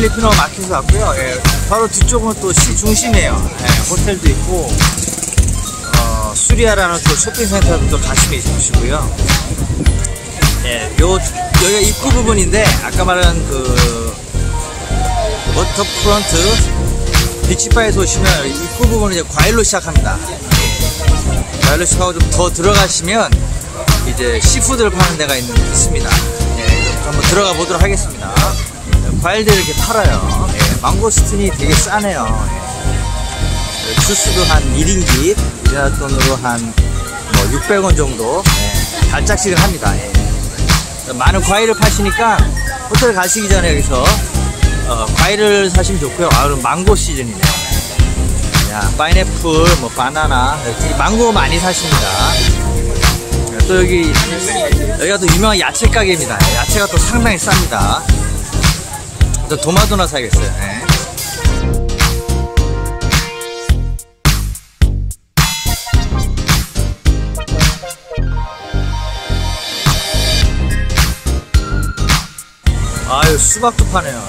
필리핀어 마켓에 왔고요. 예, 바로 뒤쪽은 또 시 중심이에요. 예, 호텔도 있고 수리아라는 또 쇼핑센터도 또 가시면 있으시고요. 예, 여기가 입구 부분인데 아까 말한 그 워터프런트 비치바에서 오시면 입구 부분은 이제 과일로 시작합니다. 예, 과일로 시작하고 좀 더 들어가시면 이제 시푸드를 파는 데가 있습니다. 예, 한번 들어가 보도록 하겠습니다. 과일들 이렇게 팔아요. 예, 망고스틴이 되게 싸네요. 예, 주스도 한 1인기 우리나라 돈으로 한 600원 정도 예, 달짝씩은 합니다. 예. 많은 과일을 파시니까 호텔 가시기 전에 여기서 과일을 사시면 좋고요. 그럼 망고 시즌이네요. 야, 파인애플, 바나나, 망고 많이 사십니다. 또 여기가 또 유명한 야채 가게입니다. 야채가 또 상당히 쌉니다. 또 도마도나 사야겠어요. 네. 아유, 수박도 파네요.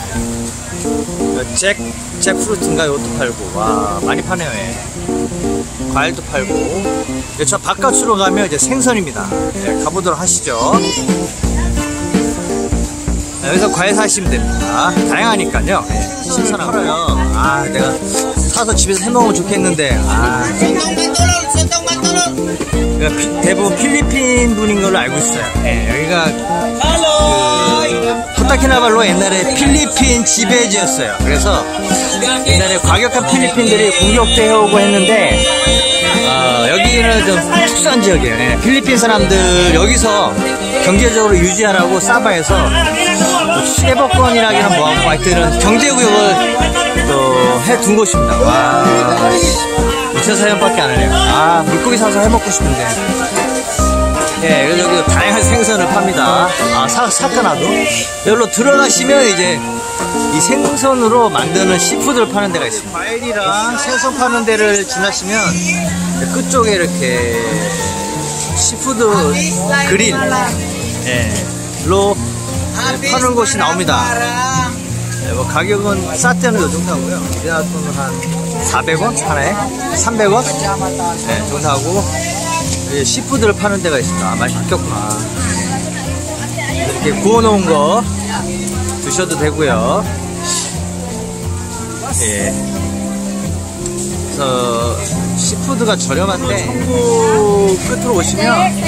잭프루트인가 이것도 팔고. 와, 많이 파네요. 예. 과일도 팔고. 저 바깥으로 가면 이제 생선입니다. 예, 가보도록 하시죠. 여기서 과일 사시면 됩니다. 다양하니까요. 예, 신선한 팔아요. 아, 내가 사서 집에서 해먹으면 좋겠는데. 대부분 필리핀 분인 걸로 알고 있어요. 예, 여기가 코타키나발루 옛날에 필리핀 지배지였어요. 그래서 옛날에 과격한 필리핀들이 공격해오고 했는데 여기는 좀 특수한 지역이에요. 예, 필리핀 사람들 여기서 경제적으로 유지하라고 사바에서 쉐버건이라기는 뭐하고 하여튼 경제구역을 또 해둔 곳입니다. 와, 2차 사연밖에 안 하네요. 아, 물고기 사서 해먹고 싶은데. 예, 그래서 여기 다양한 생선을 팝니다. 아, 살까 나도? 여기로 들어가시면 이제 이 생선으로 만드는 시푸드를 파는 데가 있습니다. 과일이랑 생선 파는 데를 지나시면 끝쪽에 이렇게 시푸드 그릴, 예, 로 파는 곳이 나옵니다. 예, 뭐 가격은 쌀 때는 요 정도 하고요. 우리나라 돈은 한 400원 하나에 300원 예, 정도 하고 시푸드를 파는 데가 있습니다. 많이 바뀌었구나. 이렇게 구워놓은 거 드셔도 되고요. 예. 그래서 시푸드가 저렴한데 청구 끝으로 오시면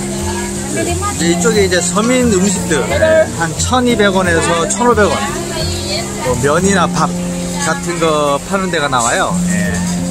이쪽에 이제 서민 음식들 한 1200원에서 1500원 뭐 면이나 밥 같은 거 파는 데가 나와요. 예.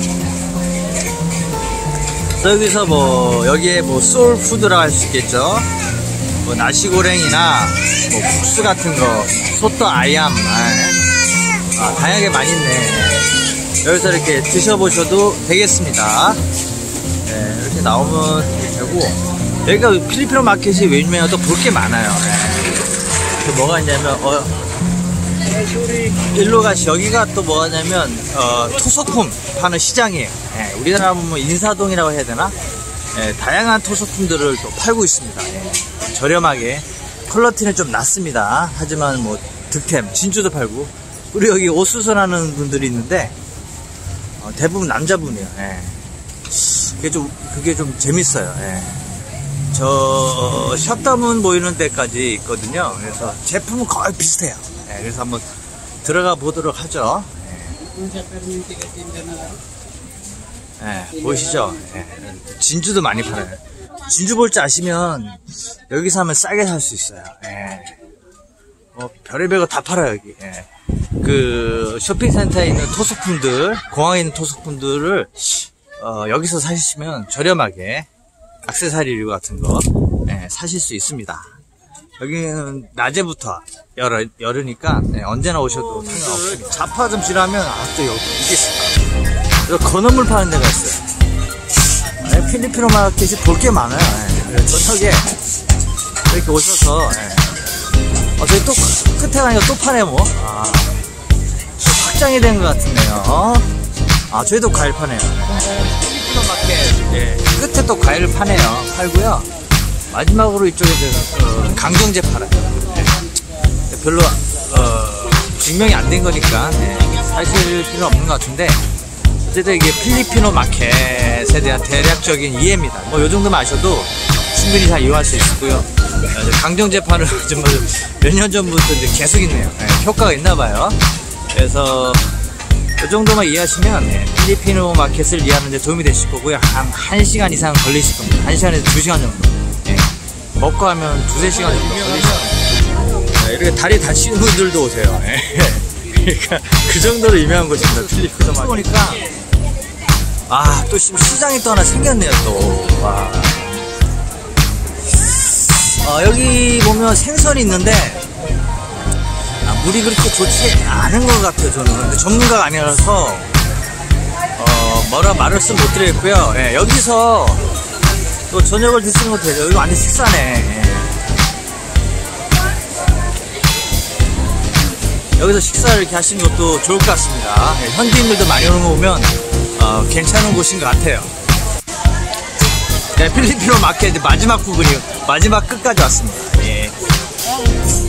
여기서 뭐 여기에 뭐 소울푸드라고 할 수 있겠죠. 뭐 나시고랭이나 뭐 국수 같은 거, 소떠 아얌, 다양하게 많이 있네. 여기서 이렇게 드셔보셔도 되겠습니다. 네, 이렇게 나오면 되고, 여기가 필리핀어 마켓이 왜 유명해요? 또 볼 게 많아요. 네. 뭐가 있냐면 일로 가시. 여기가 또 뭐가 하냐면 토속품 파는 시장이에요. 예, 우리나라 보면 인사동이라고 해야 되나? 예, 다양한 토속품들을 또 팔고 있습니다. 예, 저렴하게. 퀄리티는 좀 낮습니다. 하지만 뭐 득템, 진주도 팔고. 그리고 여기 옷 수선하는 분들이 있는데 대부분 남자분이에요. 예. 그게 좀 재밌어요. 예. 저 셧다문 보이는 데까지 있거든요. 그래서 제품은 거의 비슷해요. 예, 그래서 한번 들어가 보도록 하죠. 예, 보이시죠? 예, 진주도 많이 팔아요. 진주 볼 줄 아시면 여기 사면 싸게 살 수 있어요. 예. 뭐 별의별 거 다 팔아요 여기. 예. 그 쇼핑센터에 있는 토속품들, 공항에 있는 토속품들을 여기서 사시면 저렴하게 액세서리 같은 거 사실 수 있습니다. 여기는 낮에부터 열으니까 언제나 오셔도 상관없습니다. 자파 좀 지나면 또 여기 있겠습니다. 여기 건어물 파는 데가 있어요. 필리핀어 마켓이 볼 게 많아요. 저쪽에 이렇게 오셔서 저기 또 끝에 가니까 또 파네 뭐. 확장이 된 것 같은데요. 저희도 과일 파네요. 필리핀어 마켓 끝에 또 과일을 파네요. 팔고요. 마지막으로 이쪽에 강정제 팔아요. 별로 증명이 안 된 거니까 사실 필요는 없는 것 같은데, 어쨌든 이게 필리핀어 마켓에 대한 대략적인 이해입니다. 뭐 요 정도만 아셔도 충분히 다 이해할 수 있고요. 강정 재판을 몇 년 전부터 이제 계속 있네요. 효과가 있나봐요. 그래서 이 정도만 이해하시면 필리핀어 마켓을 이해하는 데 도움이 되실 거고요. 한 1시간 이상 걸리실 겁니다. 1시간에서 2시간 정도. 먹고 하면 2-3시간 정도 걸리실 겁니다. 이렇게 다리 다치는 분들도 오세요. 그러니까 그 정도로 유명한 곳입니다. 필리핀어 마켓. 보니까 또 시장이 또 하나 생겼네요. 또 와. 여기 보면 생선이 있는데 물이 그렇게 좋지 않은 것 같아요. 저는 근데 전문가가 아니라서 뭐라 말을 못 드리겠고요. 여기서 또 저녁을 드시는 것도 되죠. 여기 완전 식사네. 여기서 식사를 이렇게 하시는 것도 좋을 것 같습니다. 현지인들도 많이 오는 거 보면 괜찮은 곳인 것 같아요. 필리핀어 마켓 마지막 부분이요. 마지막 끝까지 왔습니다.